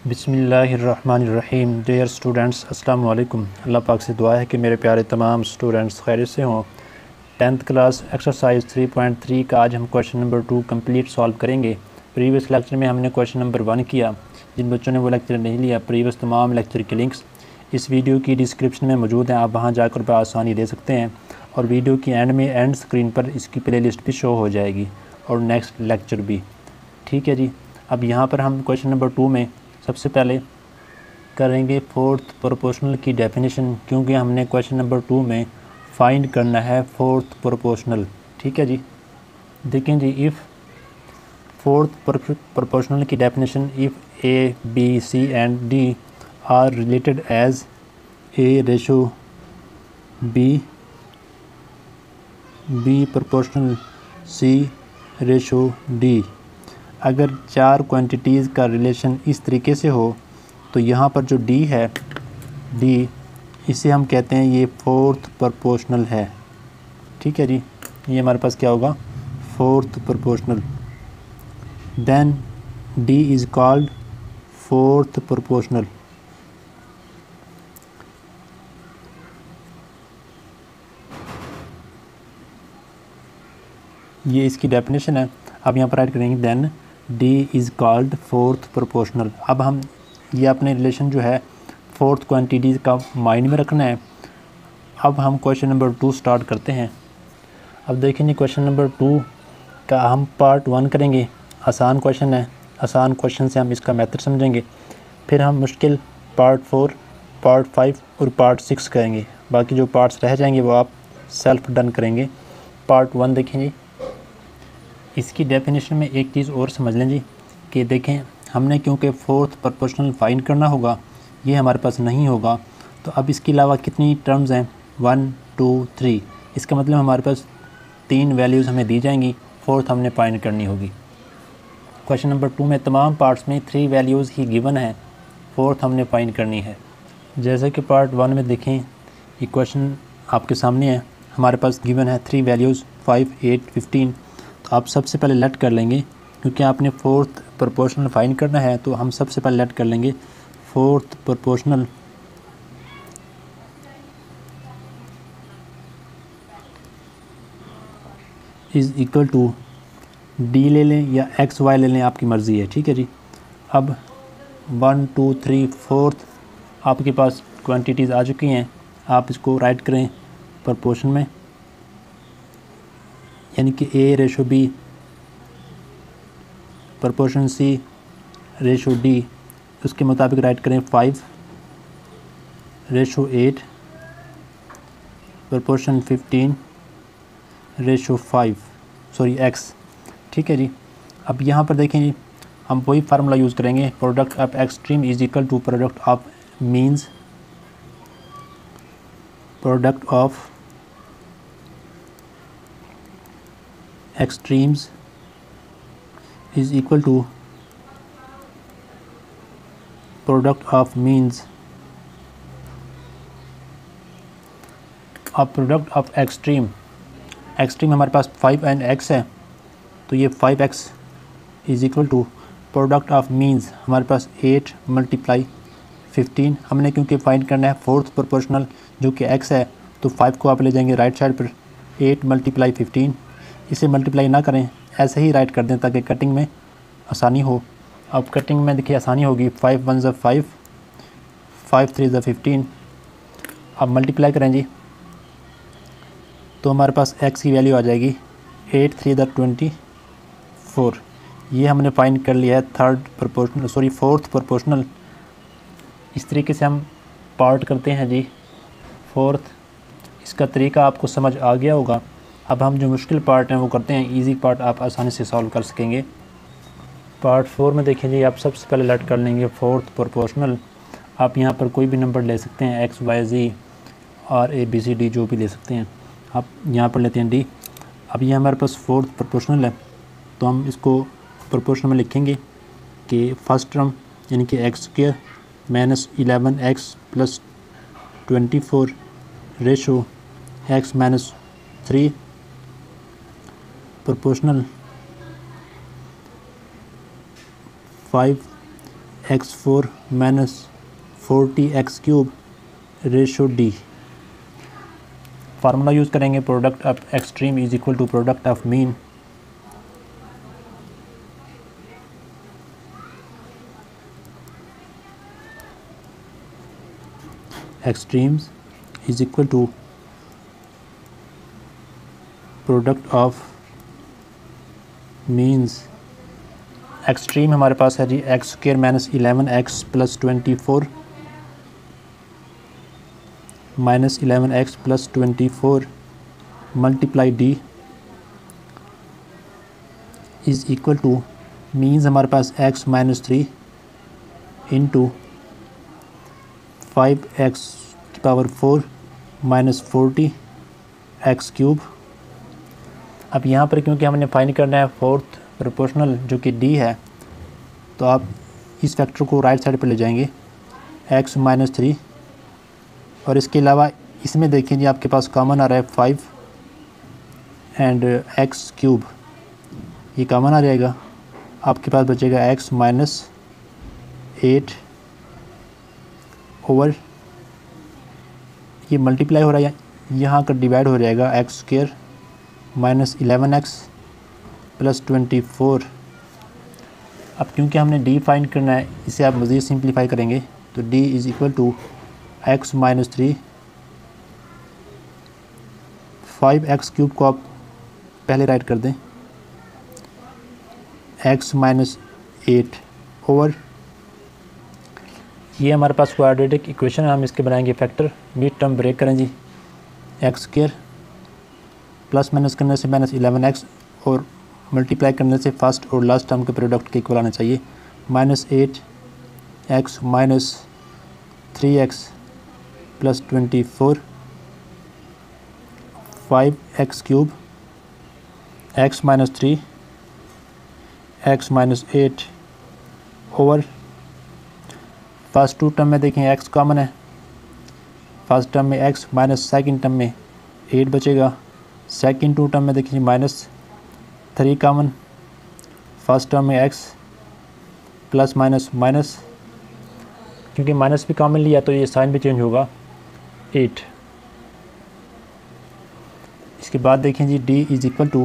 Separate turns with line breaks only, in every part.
बिस्मिल्लाहिर्रहमानिर्रहीम। Dear students, अस्सलाम वालेकुम। अल्लाह पाक से दुआ है कि मेरे प्यारे तमाम स्टूडेंट्स खैरियत से हों। 10th क्लास एक्सरसाइज 3.3 का आज हम क्वेश्चन नंबर 2 कंप्लीट सॉल्व करेंगे। प्रीवियस लेक्चर में हमने क्वेश्चन नंबर 1 किया। जिन बच्चों ने वो लेक्चर नहीं लिया, प्रीवियस तमाम लेक्चर की लिंक्स इस वीडियो की डिस्क्रिप्शन में मौजूद हैं, आप वहाँ जाकर बआसानी दे सकते हैं। और वीडियो की एंड स्क्रीन पर इसकी प्लेलिस्ट भी शो हो जाएगी और नेक्स्ट लेक्चर भी। ठीक है जी। अब यहाँ पर हम क्वेश्चन नंबर 2 में सबसे पहले करेंगे फोर्थ प्रोपोर्शनल की डेफिनेशन, क्योंकि हमने क्वेश्चन नंबर 2 में फाइंड करना है फोर्थ प्रोपोर्शनल। ठीक है जी। देखें जी, इफ़ फोर्थ प्रोपोर्शनल की definition, if A B C and D are related as A ratio B proportional C ratio D. अगर चार क्वांटिटीज़ का रिलेशन इस तरीके से हो तो यहाँ पर जो डी है, डी इसे हम कहते हैं ये फोर्थ प्रोपोर्शनल है। ठीक है जी। ये हमारे पास क्या होगा, fourth proportional. Then D is called fourth proportional. ये इसकी डेफिनेशन है। अब यहाँ पर ऐड करेंगे then D is called fourth proportional. अब हम ये अपने रिलेशन जो है फोर्थ क्वांटिटीज़ का माइंड में रखना है। अब हम क्वेश्चन नंबर 2 स्टार्ट करते हैं। अब देखेंगे क्वेश्चन नंबर 2 का हम पार्ट 1 करेंगे। आसान क्वेश्चन है, आसान क्वेश्चन से हम इसका मेथड समझेंगे। फिर हम मुश्किल पार्ट 4, पार्ट 5 और पार्ट 6 करेंगे। बाकी जो पार्ट्स रह जाएंगे वो आप सेल्फ डन करेंगे। पार्ट 1 देखेंगे। इसकी डेफिनेशन में एक चीज़ और समझ लें जी कि देखें, हमने क्योंकि फोर्थ प्रोपोर्शनल फाइंड करना होगा, ये हमारे पास नहीं होगा, तो अब इसके अलावा कितनी टर्म्स हैं, 1 2 3। इसका मतलब हमारे पास 3 वैल्यूज़ हमें दी जाएंगी, फोर्थ हमने फाइंड करनी होगी। क्वेश्चन नंबर 2 में तमाम पार्ट्स में 3 वैल्यूज़ ही गिवन है, फोर्थ हमने फाइंड करनी है। जैसे कि पार्ट 1 में देखें, ये क्वेश्चन आपके सामने है, हमारे पास गिवन है 3 वैल्यूज़ 5 8 15। तो आप सबसे पहले लेट कर लेंगे, क्योंकि आपने फोर्थ प्रोपोर्शनल फाइंड करना है, तो हम सबसे पहले लेट कर लेंगे fourth proportional is equal to D ले लें या एक्स वाई ले लें, आपकी मर्ज़ी है। ठीक है जी। अब 1 2 3 फोर्थ आपके पास क्वांटिटीज़ आ चुकी हैं। आप इसको राइट करें प्रोपोर्शन में, यानी कि A ratio B proportion C ratio D, उसके मुताबिक राइट करें 5 ratio 8 proportion 15 ratio 5 sorry x. ठीक है जी। अब यहाँ पर देखें जी, हम वही फार्मूला यूज़ करेंगे, product of extreme is equal to product of means, product of extremes is equal to product of means। अब प्रोडक्ट ऑफ एक्सट्रीम हमारे पास 5 एंड x है, तो ये 5x is equal to product of means हमारे पास 8 × 15। हमने क्योंकि फाइंड करना है फोर्थ प्रोपोर्शनल जो कि x है, तो 5 को आप ले जाएंगे राइट साइड पर, 8 × 15। इसे मल्टीप्लाई ना करें, ऐसे ही राइट कर दें ताकि कटिंग में आसानी हो। अब कटिंग में देखिए आसानी होगी, 5 1 ज़ा 5, 5 3 ज़ा 15। अब मल्टीप्लाई करें जी, तो हमारे पास x की वैल्यू आ जाएगी 8 3 ज़ा 24। ये हमने फाइंड कर लिया है फोर्थ प्रोपोर्शनल। इस तरीके से हम पार्ट करते हैं जी फोर्थ। इसका तरीका आपको समझ आ गया होगा। अब हम जो मुश्किल पार्ट हैं वो करते हैं, इजी पार्ट आप आसानी से सॉल्व कर सकेंगे। पार्ट 4 में देखें जी, आप सबसे पहले लेट कर लेंगे फोर्थ प्रोपोर्शनल। आप यहाँ पर कोई भी नंबर ले सकते हैं, एक्स वाई जी और ए बी सी डी, जो भी ले सकते हैं। आप यहाँ पर लेते हैं डी। अब ये हमारे पास फोर्थ प्रोपोर्शनल है, तो हम इसको प्रोपोर्शनल में लिखेंगे कि फर्स्ट टर्म यानी कि x square minus 11x plus 24 ratio x minus 3 proportional 5 x4 minus 40x³ ratio D. Formula use करेंगे product of extreme is equal to product of mean. Extremes is equal to product of means. Extreme हमारे पास है जी x² minus 11x plus 24 minus 11x plus 24 multiply D is equal to means हमारे पास x minus 3 into 5x⁴ minus 40x³। अब यहाँ पर क्योंकि हमने फाइंड करना है फोर्थ प्रोपोर्शनल जो कि डी है, तो आप इस फैक्टर को राइट साइड पर ले जाएंगे x माइनस 3, और इसके अलावा इसमें देखें जी आपके पास कॉमन आ रहा है 5 एंड x³, ये कॉमन आ जाएगा। आपके पास बचेगा x माइनस 8 ओवर, ये मल्टीप्लाई हो रहा है, यहाँ का डिवाइड हो जाएगा x² माइनस 11x प्लस 24। अब क्योंकि हमने d फाइंड करना है, इसे आप मज़ीद सिंप्लीफाई करेंगे तो d is equal to x minus 3, 5x³ को आप पहले राइट कर दें, x माइनस 8 ओवर, ये हमारे पास क्वाड्रेटिक इक्वेशन है, हम इसके बनाएंगे फैक्टर। मिड टर्म ब्रेक करें जी, x² प्लस माइनस करने से माइनस 11x और मल्टीप्लाई करने से फर्स्ट और लास्ट टर्म के प्रोडक्ट के इक्वल आना चाहिए। Minus 8x minus 3x plus 24 5x³ x minus 3 x minus 8 over, first two term में देखें x कॉमन है, फर्स्ट टर्म में x माइनस सेकंड टर्म में 8 बचेगा, सेकंड टू टर्म में देखिए माइनस 3 कॉमन, फर्स्ट टर्म में x प्लस माइनस माइनस, क्योंकि माइनस भी कॉमन लिया तो ये साइन भी चेंज होगा 8। इसके बाद देखें जी d is equal to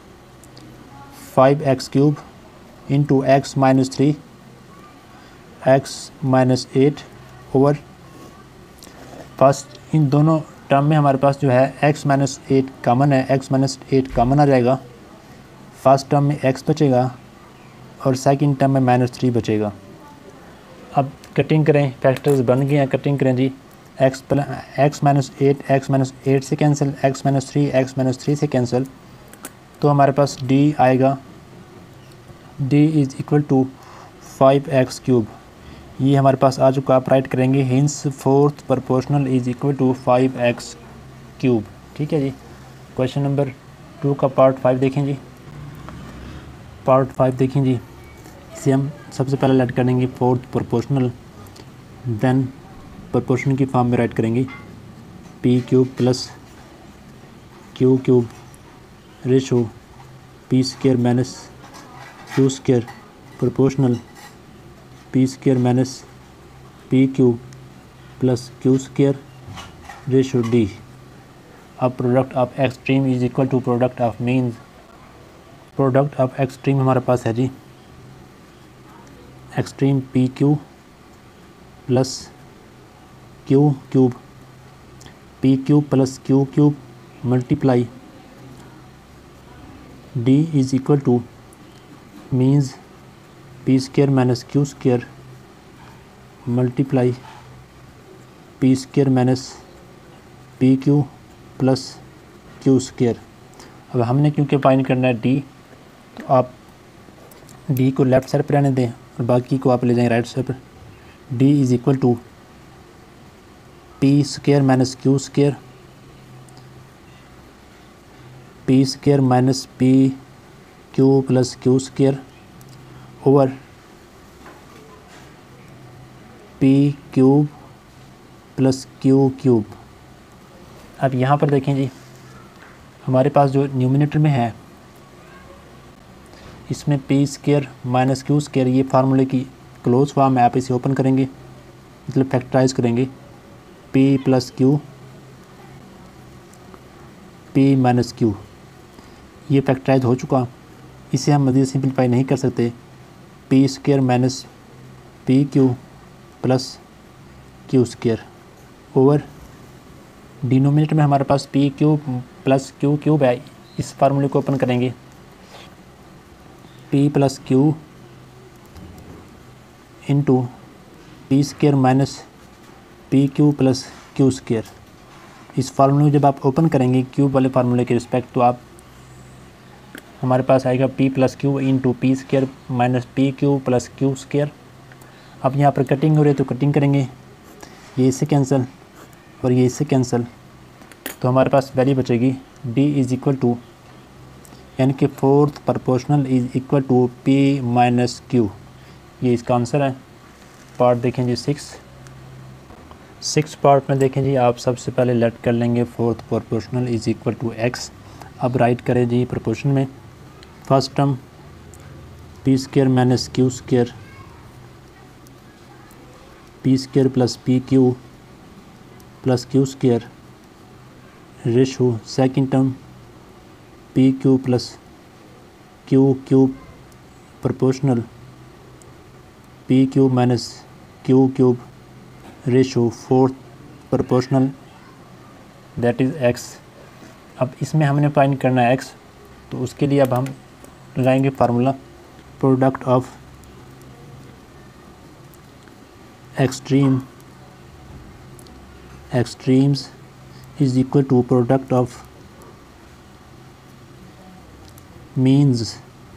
5x³ into x minus 3 x minus 8 over, first इन दोनों टर्म में हमारे पास जो है x माइनस 8 कॉमन है, x माइनस 8 कॉमन आ जाएगा, फर्स्ट टर्म में x बचेगा और सेकंड टर्म में माइनस 3 बचेगा। अब कटिंग करें, फैक्टर्स बन गए हैं, कटिंग करें जी, x माइनस 8 से कैंसिल, x माइनस 3 से कैंसिल, तो हमारे पास d आएगा, d is equal to 5x³, ये हमारे पास आ चुका। आप राइट करेंगे hence fourth proportional is equal to 5x³। ठीक है जी। क्वेश्चन नंबर 2 का पार्ट 5 देखें जी, पार्ट 5 देखें जी, इसे हम सबसे पहले राइट करेंगे फोर्थ प्रोपोर्शनल, देन प्रोपोर्शनल की फॉर्म में राइट करेंगे p³ plus q³ ratio p² minus q² proportional p² minus p³ plus q² ratio d। अब product of extreme is equal to product of means. Product of extreme हमारे पास है जी extreme p³ plus q³ p³ plus q³ multiply d is equal to means p² minus q² multiply p² minus p³ plus q²। अब हमने क्योंकि find करना है d, तो आप d को लेफ़्ट साइड पर रहने दें और बाकी को आप ले जाएं राइट साइड पर। d is equal to p² minus q² p² minus p³ plus q² over p³ plus q³। अब यहाँ पर देखें जी, हमारे पास जो न्यूमिनेटर में है इसमें p² माइनस q² ये फार्मूले की क्लोज फॉर्म है, आप इसे ओपन करेंगे मतलब फैक्टराइज करेंगे, p plus Q p minus Q, ये फैक्टराइज हो चुका। इसे हम मज़ीद सिंपलीफाई नहीं कर सकते, P square minus P Q plus Q square over denominator में हमारे पास P Q plus Q cube है। इस फार्मूले को ओपन करेंगे, P plus Q into P square minus P Q plus Q square. इस फार्मूले को जब आप ओपन करेंगे क्यूब वाले फार्मूले के रिस्पेक्ट, तो आप हमारे पास आएगा p plus Q into P square minus P Q plus Q square. अब यहाँ पर कटिंग हो रही है तो कटिंग करेंगे, ये इससे कैंसिल और ये इससे कैंसिल, तो हमारे पास वैल्यू बचेगी d इज़ इक्वल टू, यानी कि fourth proportional is equal to p minus Q. ये इसका आंसर है। पार्ट देखें जी 6 पार्ट में देखें जी, आप सबसे पहले लेट कर लेंगे fourth proportional is equal to x। अब राइट करें जी प्रोपोर्शन में, first term P square minus Q square, P square plus P Q plus Q square ratio second term P Q plus Q cube proportional P cube minus Q cube ratio fourth proportional that is x। अब इसमें हमने find करना है x, तो उसके लिए अब हम लगाएंगे formula product of extremes is equal to product of means.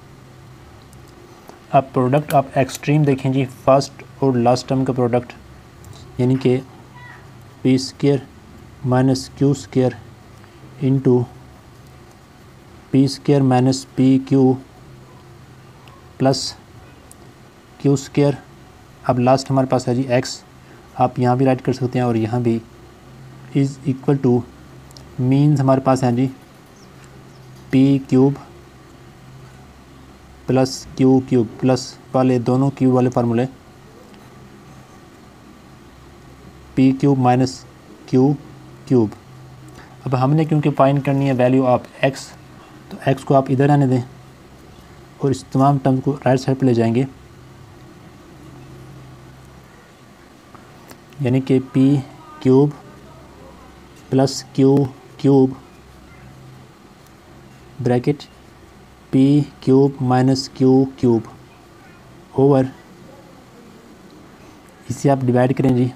अब प्रोडक्ट ऑफ एक्सट्रीम देखें जी, फर्स्ट और लास्ट टर्म का प्रोडक्ट, यानी कि P square minus Q square into P square minus P Q plus Q square. अब last हमारे पास है जी x, आप यहाँ भी राइट कर सकते हैं और यहाँ भी, इज़ इक्वल टू मीन्स हमारे पास है जी P cube plus Q cube plus वाले दोनों क्यूब वाले फार्मूले P cube minus Q cube. अब हमने क्योंकि फाइंड करनी है वैल्यू ऑफ x, तो x को आप इधर आने दें और इस तमाम टर्म को राइट साइड पर ले जाएंगे, यानी कि p cube plus Q cube bracket p cube minus Q cube over, इसे आप डिवाइड करें जी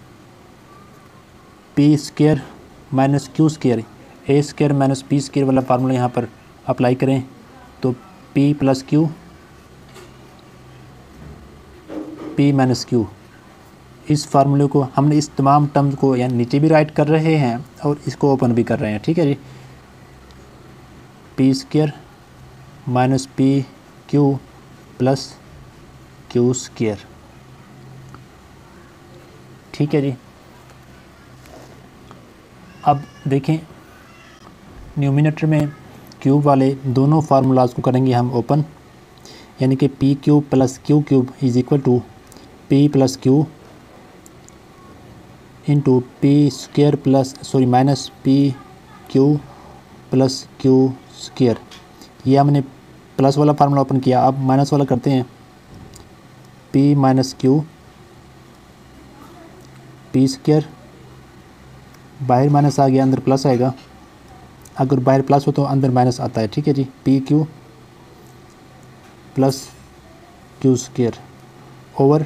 P square minus Q square, A square minus P square वाला फार्मूला यहाँ पर अप्लाई करें, तो p plus Q p minus Q. इस फार्मूले को हमने इस तमाम टर्म्स को यानी नीचे भी राइट कर रहे हैं और इसको ओपन भी कर रहे हैं, ठीक है जी। P square minus P Q plus Q square, ठीक है जी। अब देखें न्यूमिनेटर में क्यूब वाले दोनों फार्मूलाज को करेंगे हम ओपन, यानी कि P cube plus Q cube is equal to P plus Q into P square plus minus P Q plus Q square. ये हमने प्लस वाला फार्मूला ओपन किया, अब माइनस वाला करते हैं, P minus Q P square, बाहर माइनस आ गया अंदर प्लस आएगा, अगर बाहर प्लस हो तो अंदर माइनस आता है, ठीक है जी। P Q plus Q square over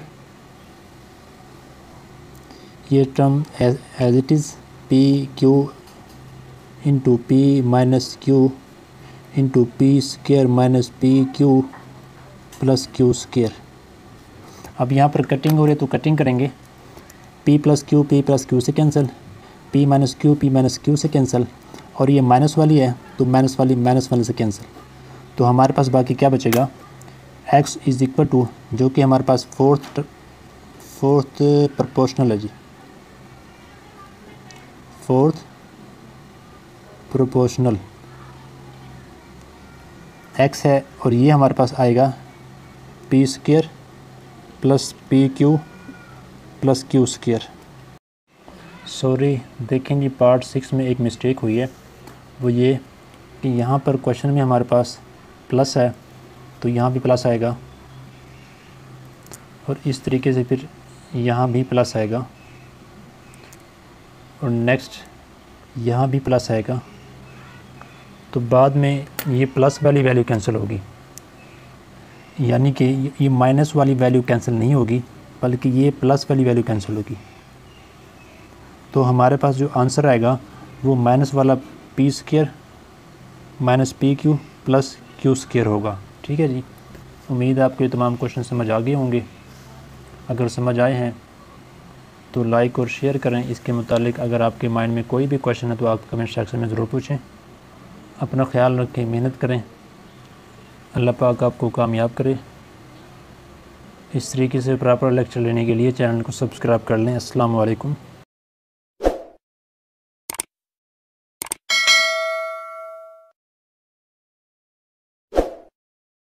ये term as it is P Q into P minus Q into P square minus P Q plus Q square. अब यहाँ पर कटिंग हो रही है तो कटिंग करेंगे, p प्लस क्यू से कैंसिल, p माइनस क्यू से कैंसिल, और ये माइनस वाली है तो माइनस वाली से कैंसिल, तो हमारे पास बाकी क्या बचेगा, x इज़ इक्वल टू, जो कि हमारे पास फोर्थ प्रोपोर्शनल है जी, फोर्थ प्रोपोर्शनल x है, और ये हमारे पास आएगा P plus P Q plus Q square. Sorry, देखें जी पार्ट 6 में एक मिस्टेक हुई है, वो ये कि यहाँ पर क्वेश्चन में हमारे पास प्लस है तो यहाँ भी प्लस आएगा, और इस तरीके से फिर यहाँ भी प्लस आएगा, और नेक्स्ट यहाँ भी प्लस आएगा। तो बाद में ये प्लस वाली वैल्यू कैंसिल होगी, यानी कि ये माइनस वाली वैल्यू कैंसिल नहीं होगी, बल्कि ये प्लस वाली वैल्यू कैंसिल होगी। तो हमारे पास जो आंसर आएगा वो माइनस वाला P square minus P Q plus Q square होगा। ठीक है जी, उम्मीद है आपको ये तमाम क्वेश्चन समझ आ गए होंगे। अगर समझ आए हैं तो लाइक और शेयर करें। इसके मुतालिक अगर आपके माइंड में कोई भी क्वेश्चन है तो आप कमेंट सेक्शन में ज़रूर पूछें। अपना ख्याल रखें, मेहनत करें, अल्लाह पाक आपको कामयाब करे। इस तरीके से प्रॉपर लेक्चर लेने के लिए चैनल को सब्सक्राइब कर लें। अस्सलाम वालेकुम।